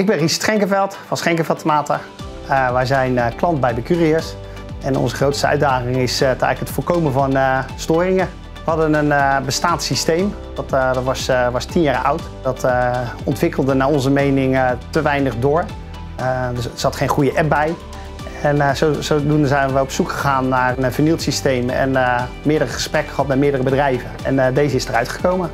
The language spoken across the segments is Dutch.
Ik ben Ries Schenkenveld van Schenkenveld Tomaten. Wij zijn klant bij Becurious. En onze grootste uitdaging is eigenlijk het voorkomen van storingen. We hadden een bestaand systeem, dat was 10 jaar oud. Dat ontwikkelde naar onze mening te weinig door. Dus er zat geen goede app bij. En zodoende zijn we op zoek gegaan naar een vernieuwd systeem en meerdere gesprekken gehad met meerdere bedrijven. En deze is eruit gekomen.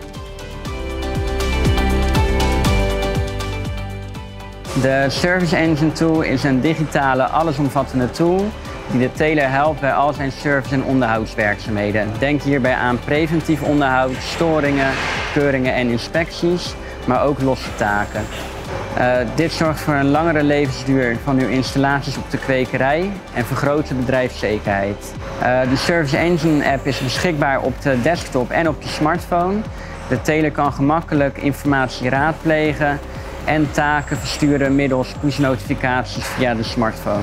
De Service Engine Tool is een digitale, allesomvattende tool die de teler helpt bij al zijn service- en onderhoudswerkzaamheden. Denk hierbij aan preventief onderhoud, storingen, keuringen en inspecties, maar ook losse taken. Dit zorgt voor een langere levensduur van uw installaties op de kwekerij en vergroot de bedrijfszekerheid. De Service Engine app is beschikbaar op de desktop en op je smartphone. De teler kan gemakkelijk informatie raadplegen en taken versturen middels push-notificaties via de smartphone.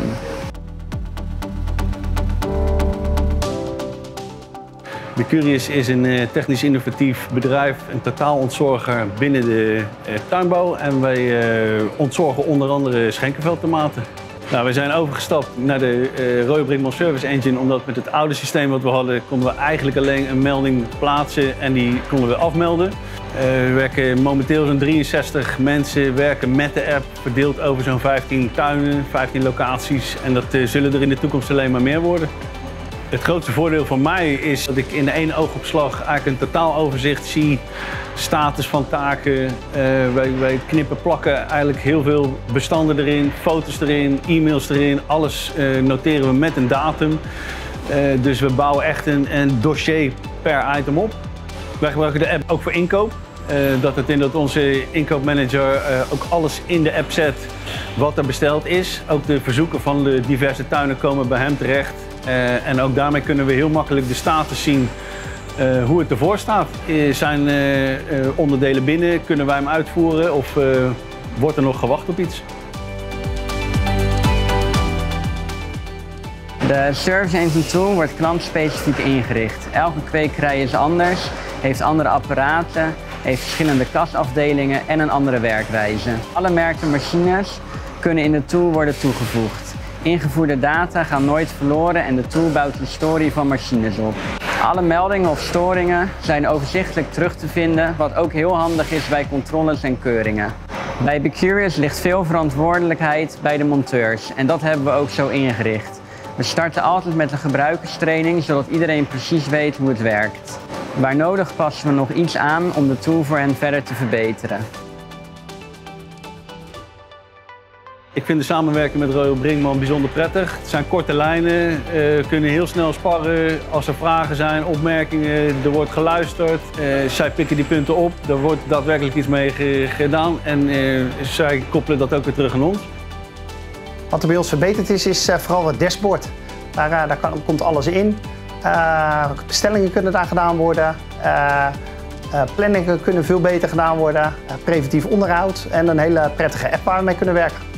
Becurious is een technisch innovatief bedrijf, een totaal ontzorger binnen de tuinbouw. En wij ontzorgen onder andere Schenkenveld tomaten. Nou, we zijn overgestapt naar de Royer Brinkmann Service Engine, omdat met het oude systeem wat we hadden, konden we eigenlijk alleen een melding plaatsen en die konden we afmelden. We werken momenteel zo'n 63 mensen werken met de app, verdeeld over zo'n 15 tuinen, 15 locaties. En dat zullen er in de toekomst alleen maar meer worden. Het grootste voordeel van mij is dat ik in één oogopslag eigenlijk een totaaloverzicht zie. Status van taken. Wij knippen, plakken eigenlijk heel veel bestanden erin, foto's erin, e-mails erin. Alles noteren we met een datum. Dus we bouwen echt een dossier per item op. Wij gebruiken de app ook voor inkoop. Dat onze inkoopmanager ook alles in de app zet wat er besteld is. Ook de verzoeken van de diverse tuinen komen bij hem terecht. En ook daarmee kunnen we heel makkelijk de status zien hoe het ervoor staat. Zijn onderdelen binnen, kunnen wij hem uitvoeren of wordt er nog gewacht op iets? De Service Engine Tool wordt klantspecifiek ingericht. Elke kwekerij is anders, heeft andere apparaten, heeft verschillende kasafdelingen en een andere werkwijze. Alle merken machines kunnen in de tool worden toegevoegd. Ingevoerde data gaan nooit verloren en de tool bouwt de historie van machines op. Alle meldingen of storingen zijn overzichtelijk terug te vinden, wat ook heel handig is bij controles en keuringen. Bij Becurious ligt veel verantwoordelijkheid bij de monteurs en dat hebben we ook zo ingericht. We starten altijd met een gebruikerstraining, zodat iedereen precies weet hoe het werkt. Waar nodig passen we nog iets aan om de tool voor hen verder te verbeteren. Ik vind de samenwerking met Royer Brinkmann bijzonder prettig. Het zijn korte lijnen, kunnen heel snel sparren als er vragen zijn, opmerkingen. Er wordt geluisterd, zij pikken die punten op, er wordt daadwerkelijk iets mee gedaan en zij koppelen dat ook weer terug aan ons. Wat er bij ons verbeterd is vooral het dashboard. Daar komt alles in. Bestellingen kunnen daar gedaan worden. Planningen kunnen veel beter gedaan worden. Preventief onderhoud en een hele prettige app waar we mee kunnen werken.